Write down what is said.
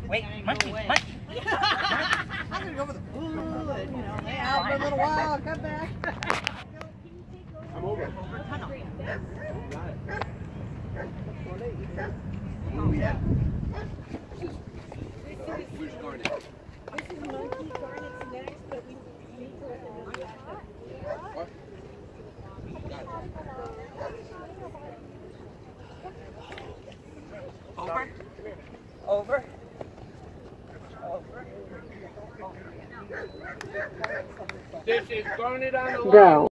Wait, monkey. I'm gonna go for the blue and, you know, lay out for a little while, come back. I'm over. Where's Garnet? This is monkey, Garnet's next, but we need to let them know that. What? Got it. Over. Over. This is Garnet on the line. Go.